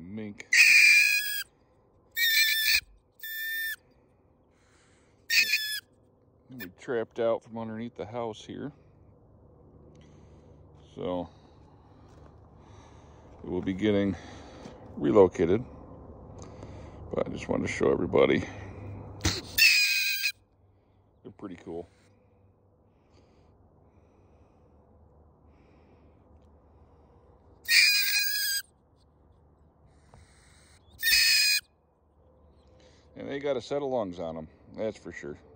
Mink. We trapped out from underneath the house here. So we will be getting relocated. But I just wanted to show everybody. They're pretty cool. And they got a set of lungs on them, that's for sure.